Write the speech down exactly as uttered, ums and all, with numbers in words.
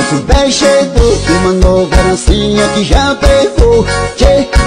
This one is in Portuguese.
super cheio, uma nova dancinha que já pegou. Tchê,